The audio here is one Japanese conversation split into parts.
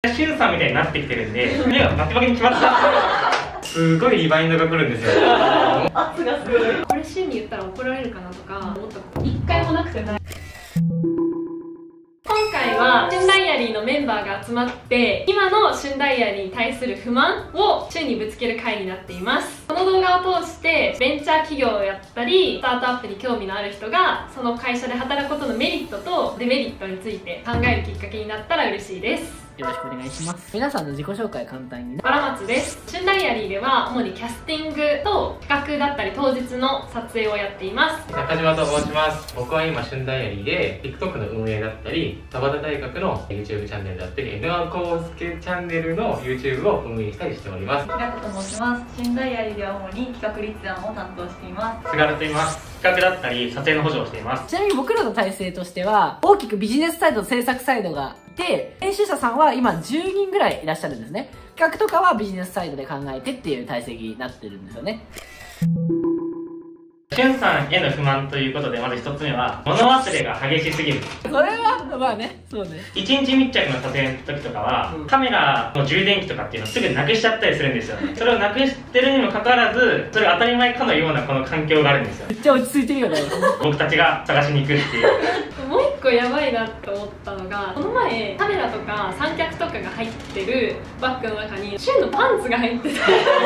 しゅんさんみたいになってきてるんで、目がバキバキに決まった。すごいリバインドが来るんですよ。 圧がすごい。 これ週に言ったら怒られるかなとか思ったこと一回もなくて。今回は旬ダイアリーのメンバーが集まって今の旬ダイアリーに対する不満を旬にぶつける回になっています。この動画を通してベンチャー企業をやったりスタートアップに興味のある人がその会社で働くことのメリットとデメリットについて考えるきっかけになったら嬉しいです。 よろしくお願いします。皆さんの自己紹介簡単にね。 バラマツです。旬ダイアリーでは主にキャスティングと企画だったり当日の撮影をやっています。 中島と申します。僕は今旬ダイアリーで TikTok の運営だったり田端大学の YouTube チャンネルだったり N1 康介チャンネルの YouTube を運営したりしております。 平子と申します。旬ダイアリーでは主に企画立案を担当しています。 菅原と言います。企画だったり撮影の補助をしています。 ちなみに僕らの体制としては大きくビジネスサイドと制作サイドがいて、編集者さんは今10人ぐらいいらっしゃるんですね。企画とかはビジネスサイドで考えてっていう体制になってるんですよね。 しゅんさんへの不満ということで、まず一つ目は物忘れが激しすぎる。 それはまあね、そうね。 一日密着の撮影の時とかは、カメラの充電器とかっていうのをすぐなくしちゃったりするんですよね。それをなくしてるにもかかわらず、それが当たり前かのようなこの環境があるんですよ。 めっちゃ落ち着いてるよね。 僕たちが探しに行くっていう。 もう一個やばいなって思ったのが、この前カメラとか三脚とかが入ってるバッグの中に旬のパンツが入ってて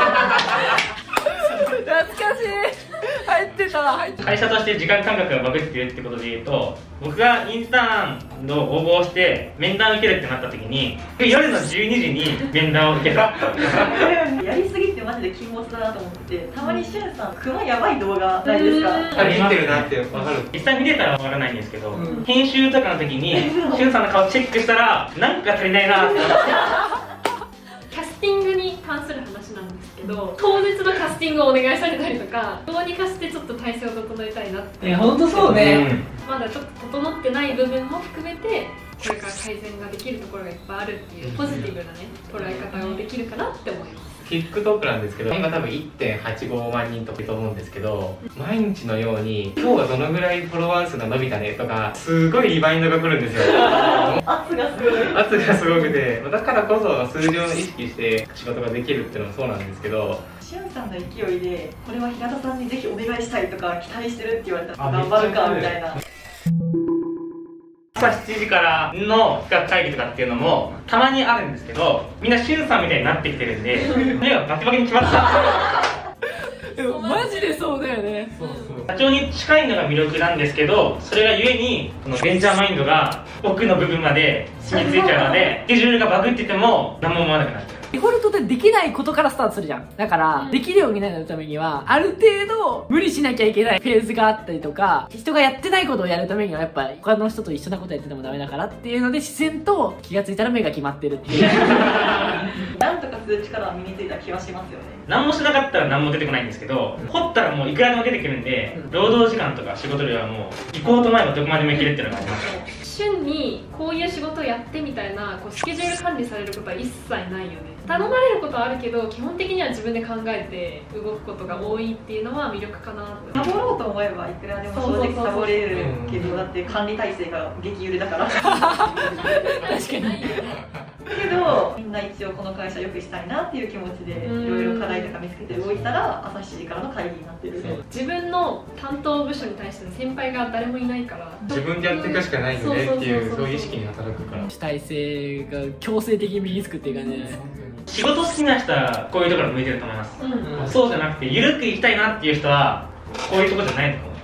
懐かしい。入ってたわ。 会社として時間感覚がバグってるってことで言うと、僕がインターンの応募をして面談を受けるってなった時に夜の12時に面談を受けた。 やりすぎってマジで禁物だなと思ってて、たまにしゅんさんクマやばい動画ないですか？ 見てるなって分かる。実際見てたら分からないんですけど、編集とかの時にしゅんさんの顔チェックしたらなんか足りないなって思って。 キャスティングに関する話なんですけど、当日のキャスティングをお願いされたりとか、どうにかしてちょっと体制を整えたいなって。 ほんとそうね。 まだちょっと整ってない部分も含めてこれから改善ができるところがいっぱいあるっていうポジティブなね捉え方ができるかなって思います。 TikTok なんですけど、今多分 1.85 万人とかいると思うんですけど、毎日のように今日はどのぐらいフォロワー数が伸びたねとかすごいリバインドが来るんですよ。 圧がすごい。 圧がすごくて、だからこそ数字を意識して仕事ができるっていうのもそうなんですけど、 しゅんさんの勢いでこれは平田さんにぜひお願いしたいとか期待してるって言われたら頑張るかみたいな。 朝7時からの企画会議とかっていうのもたまにあるんですけど、みんなしゅんさんみたいになってきてるんで目がバキバキに決まった。 でもマジでそうだよね。 社長に近いのが魅力なんですけど、それがゆえにこのベンチャーマインドが奥の部分まで染みついちゃうので、スケジュールがバグってても何も思わなくなっちゃう。 デフォルトでできないことからスタートするじゃん。だから、できるようになるためには、ある程度無理しなきゃいけないフェーズがあったりとか、人がやってないことをやるためにはやっぱ他の人と一緒なことやっててもダメだからっていうので、自然と気がついたら目が決まってるっていう。 なんとかする力は身についた気はしますよね。 何もしなかったら何も出てこないんですけど、掘ったらもういくらでも出てくるんで、労働時間とか仕事量はもう行こうと思えばどこまでも行けるっていうのがあります。 旬にこういう仕事をやってみたいなスケジュール管理されることは一切ないよね。頼まれることはあるけど基本的には自分で考えて動くことが多いっていうのは魅力かなって思う。 サボろうと思えばいくらでも正直サボれるけど、だって管理体制が激揺れだから。 確かに。 けどみんな一応この会社良くしたいなっていう気持ちでいろいろ課題とか見つけて動いたら朝7時からの会議になってる。 自分の担当部署に対しての先輩が誰もいないから自分でやっていくしかないよねっていうそういう意識に働くから、 主体性が強制的に身につくっていう感じで、 仕事好きな人はこういうところ向いてると思います、そうじゃなくて緩くいきたいなっていう人はこういうところじゃないと思う。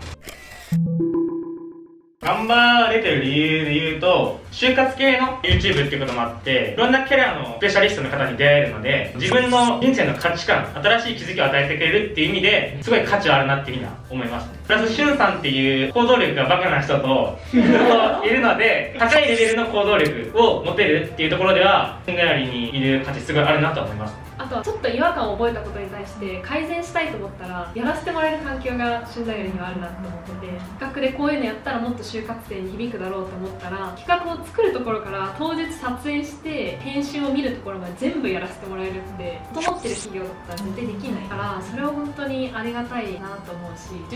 頑張れてる理由で言うと、就活系の YouTube っていうこともあって、いろんなキャリアのスペシャリストの方に出会えるので、自分の人生の価値観、新しい気づきを与えてくれるっていう意味ですごい価値はあるなっていうふうには思います。プラスしゅんさんっていう行動力がバカな人といるので、高いレベルの行動力を持てるっていうところでは旬ダイアリーにいる価値すごいあるなと思います。 あとはちょっと違和感を覚えたことに対して改善したいと思ったらやらせてもらえる環境が旬ダイアリーにはあるなって思ってて、企画でこういうのやったらもっと就活生に響くだろうと思ったら、企画を作るところから当日撮影して編集を見るところまで全部やらせてもらえるって整ってる企業だったら絶対できないから、それは本当にありがたいなと思うし、自分も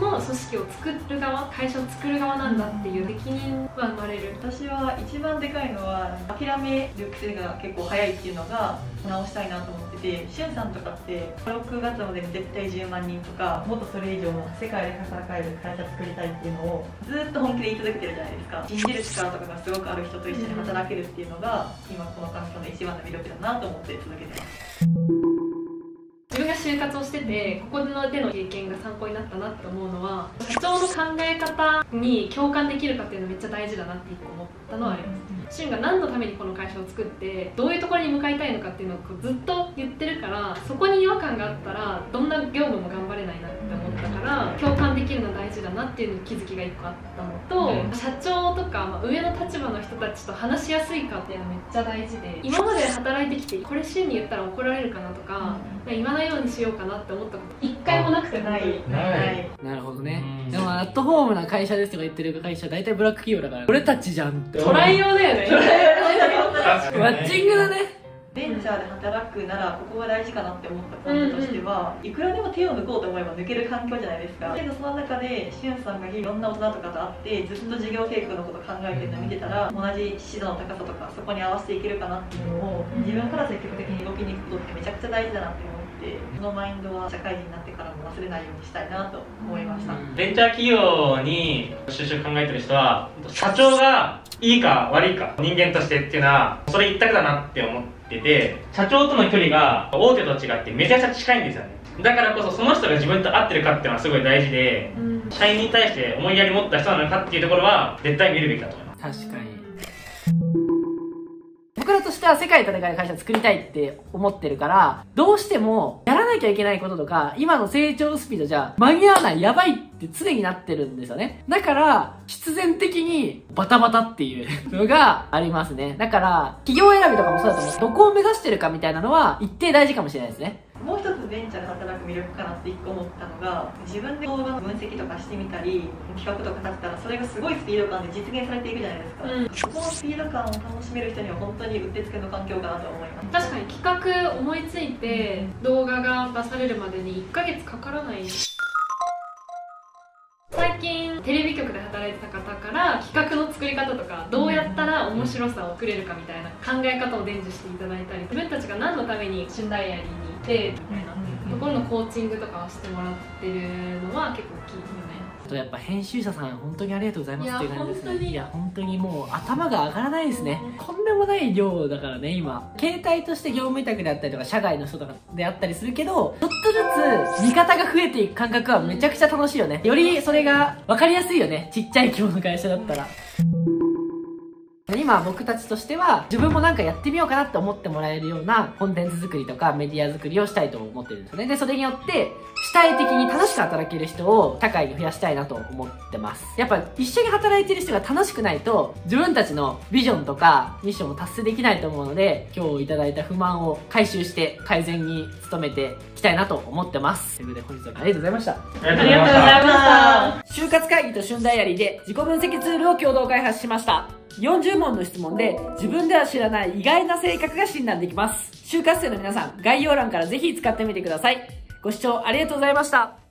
の組織を作る側、会社を作る側なんだっていう責任は生まれる。 私は一番でかいのは諦める癖が結構早いっていうのが直したいなと思ってて、しゅんさんとかって6月までに絶対10万人とかもっとそれ以上世界で戦える会社作りたいっていうのをずっと本気で言い続けてるじゃないですか。信じる力とかがすごくある人と一緒に働けるっていうのが今この環境の一番の魅力だなと思って続けてます。 自分が就活をしてて、ここでの経験が参考になったなって思うのは、社長の考え方に共感できるかっていうのめっちゃ大事だなって一個思ったのはあります。シュンが何のためにこの会社を作ってどういうところに向かいたいのかっていうのをずっと言ってるから、そこに違和感があったらどんな業務も頑張れないなって思ったから、共感できるの大事だなっていう気づきが一個あったのと、社長とか、上の立場の人たちと話しやすいかっていうのめっちゃ大事で、今まで働いてきてこれシュンに言ったら怒られるかなとか、言わないようにしようかなって思ったこと一回もなくてない。 なるほどね。でもアットホームな会社ですとか言ってる会社大体ブラック企業だから、俺たちじゃんってトライ用だよね。 マッチングだね。 ベンチャーで働くならここが大事かなって思ったポイントとしては、いくらでも手を抜こうと思えば抜ける環境じゃないですか。けどその中でしゅんさんがいろんな大人とかと会ってずっと事業計画のこと考えてるのを見てたら、同じ指導の高さとかそこに合わせていけるかなっていうのを自分から積極的に動きに行くことってめちゃくちゃ大事だなって思って、そのマインドは社会人になってからも忘れないようにしたいなと思いました。 ベンチャー企業に就職考えてる人は、社長がいいか悪いか人間としてっていうのはそれ一択だなって思ってて、社長との距離が大手と違ってめちゃくちゃ近いんですよね。だからこそその人が自分と合ってるかっていうのはすごい大事で、社員に対して思いやり持った人なのかっていうところは絶対見るべきだと思います。 確かに。僕らとしては世界と戦える会社を作りたいって思ってるから、どうしてもやらなきゃいけないこととか今の成長スピードじゃ間に合わない、やばいって常になってるんですよね。だから必然的にバタバタっていうのがありますね。だから企業選びとかもそうだと思う。どこを目指してるかみたいなのは一定大事かもしれないですね。 もう一つベンチャーで働く魅力かなって一個思ったのが、自分で動画の分析とかしてみたり企画とか立てたらそれがすごいスピード感で実現されていくじゃないですか、そこのスピード感を楽しめる人には本当にうってつけの環境かなと思います。 確かに企画思いついて動画が出されるまでに1ヶ月かからない。最近テレビ局で働いてた方から企画の作り方とかどうやったら面白さを作れるかみたいな考え方を伝授していただいたり、自分たちが何のためにシュンダイアリーにいてみたいなところのコーチングとかをしてもらってるのは結構大きいよね。 やっぱ編集者さん本当にありがとうございますっていう感じですね。 いや本当にもう頭が上がらないですね。とんでもない量だからね。今携帯として業務委託であったりとか社外の人とかであったりするけど、ちょっとずつ味方が増えていく感覚はめちゃくちゃ楽しいよね。よりそれが分かりやすいよね、ちっちゃい規模の会社だったら。今僕たちとしては自分もなんかやってみようかなって思ってもらえるようなコンテンツ作りとかメディア作りをしたいと思ってるんですよね。でそれによって主体的に楽しく働ける人を社会に増やしたいなと思ってます。やっぱ一緒に働いてる人が楽しくないと自分たちのビジョンとかミッションも達成できないと思うので、今日いただいた不満を回収して改善に努めていきたいなと思ってます。ということで本日はありがとうございました。 ありがとうございました。 就活会議と旬ダイアリーで自己分析ツールを共同開発しました。40問の質問で自分では知らない意外な性格が診断できます。就活生の皆さん、概要欄からぜひ使ってみてください。ご視聴ありがとうございました。